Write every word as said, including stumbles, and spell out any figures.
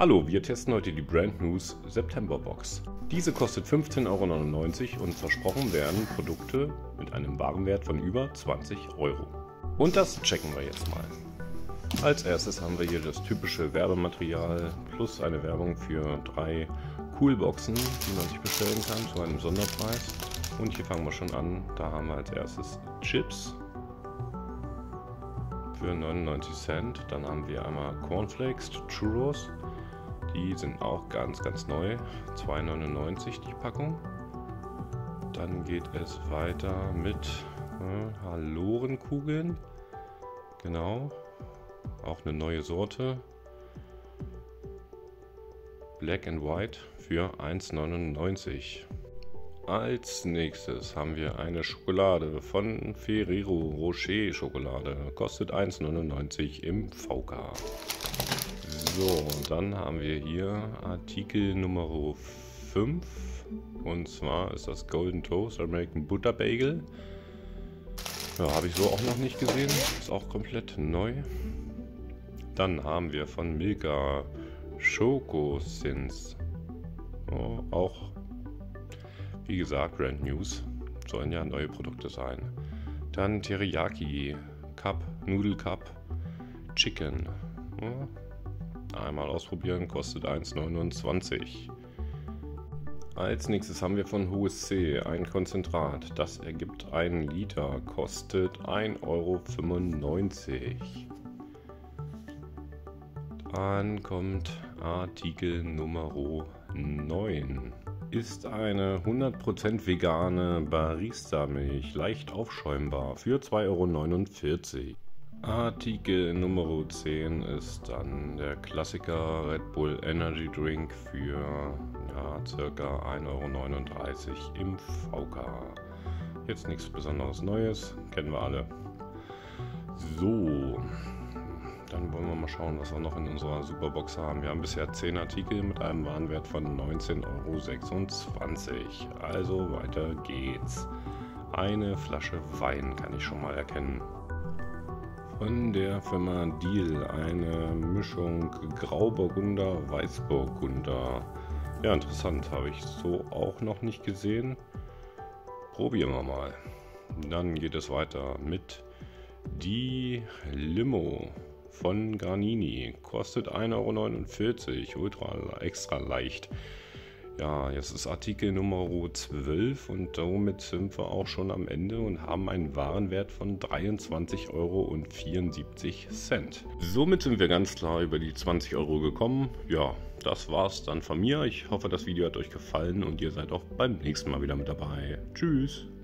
Hallo, wir testen heute die Brand News September Box. Diese kostet fünfzehn Euro neunundneunzig und versprochen werden Produkte mit einem Warenwert von über zwanzig Euro. Und das checken wir jetzt mal. Als erstes haben wir hier das typische Werbematerial plus eine Werbung für drei Coolboxen, die man sich bestellen kann zu einem Sonderpreis. Und hier fangen wir schon an. Da haben wir als erstes Chips für neunundneunzig Cent. Dann haben wir einmal Cornflakes Churros. Die sind auch ganz, ganz neu. zwei neunundneunzig die Packung. Dann geht es weiter mit äh, Halorenkugeln. Genau. Auch eine neue Sorte. Black and White für eins neunundneunzig. Als nächstes haben wir eine Schokolade von Ferrero Rocher Schokolade. Kostet eins neunundneunzig im V K. So, dann haben wir hier Artikel Nummer fünf. Und zwar ist das Golden Toast American Butter Bagel. Ja, habe ich so auch noch nicht gesehen. Ist auch komplett neu. Dann haben wir von Milka Schoko Sins. Oh, auch, wie gesagt, Brand News. Sollen ja neue Produkte sein. Dann Teriyaki Cup, Nudel Cup, Chicken. Oh, einmal ausprobieren, kostet eins neunundzwanzig. Als nächstes haben wir von H S C ein Konzentrat. Das ergibt einen Liter, kostet ein Euro fünfundneunzig. Dann kommt Artikel Nummer neun. Ist eine hundert Prozent vegane Barista-Milch, leicht aufschäumbar, für zwei Euro neunundvierzig. Artikel Nummer zehn ist dann der Klassiker Red Bull Energy Drink für ja, ca. ein Euro neununddreißig im V K. Jetzt nichts Besonderes Neues, kennen wir alle. So, dann wollen wir mal schauen, was wir noch in unserer Superbox haben. Wir haben bisher zehn Artikel mit einem Warenwert von neunzehn Euro sechsundzwanzig. Also weiter geht's. Eine Flasche Wein kann ich schon mal erkennen. Von der Firma Deal eine Mischung Grauburgunder, Weißburgunder. Ja, interessant, habe ich so auch noch nicht gesehen. Probieren wir mal. Dann geht es weiter mit die Limo von Garnini. Kostet ein Euro neunundvierzig, ultra extra leicht. Ja, jetzt ist Artikel Nummer zwölf und somit sind wir auch schon am Ende und haben einen Warenwert von dreiundzwanzig Euro vierundsiebzig. Somit sind wir ganz klar über die zwanzig Euro gekommen. Ja, das war's dann von mir. Ich hoffe, das Video hat euch gefallen und ihr seid auch beim nächsten Mal wieder mit dabei. Tschüss!